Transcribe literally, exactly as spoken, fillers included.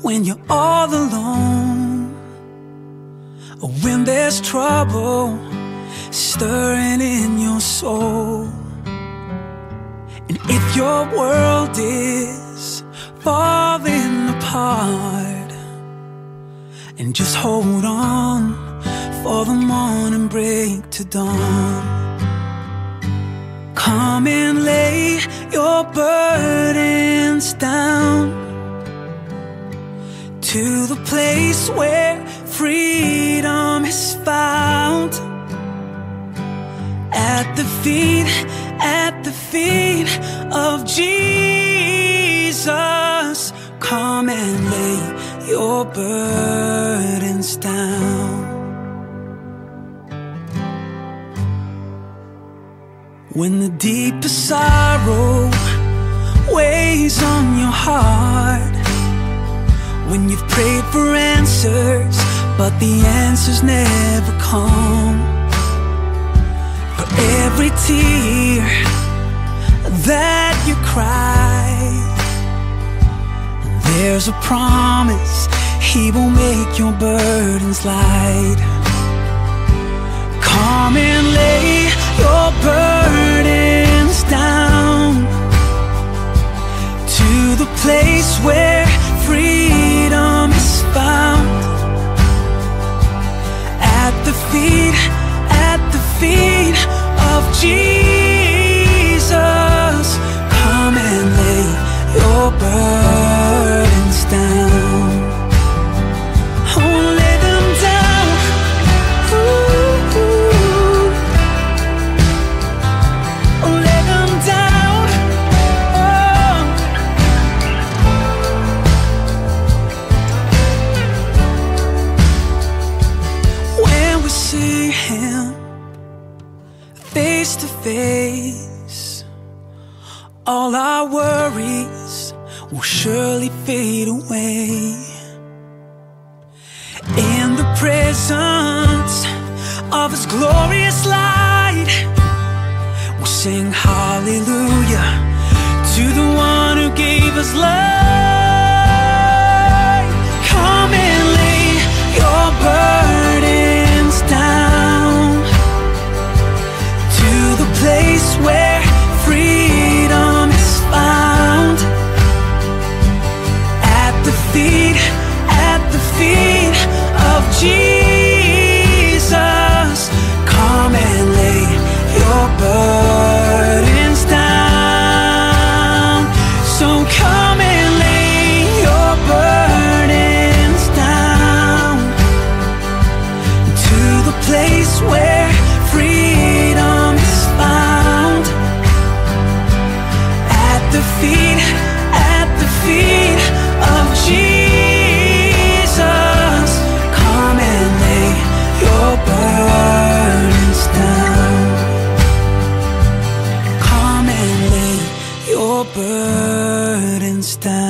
when you're all alone, or when there's trouble stirring in your soul. And if your world is falling apart, and just hold on for the morning break to dawn. Come and lay your burdens down to the place where freedom is found. At the feet, at the feet of Jesus, come and lay your burdens down. When the deepest sorrow weighs on your heart, when you've prayed for answers, but the answers never come, for every tear that you cry, there's a promise, He will make your burdens light. Come and lay your burdens down to the place where freedom is found. At the feet, at the feet of Jesus, come and lay your burdens down. Oh, lay them down. Ooh, ooh. Oh, lay them down. Oh. When we see Him face to face, all our worries will surely fade away. In the presence of His glorious light, we'll sing hallelujah to the one who gave us life. Come and lay your burdens down to the place where freedom is found. At the feet, at the feet of Jesus, come and lay your burdens down. So come and lay your burdens down to the place where freedom is found. At the feet, at the feet of Jesus, come and lay your burdens down. Come and lay your burdens down.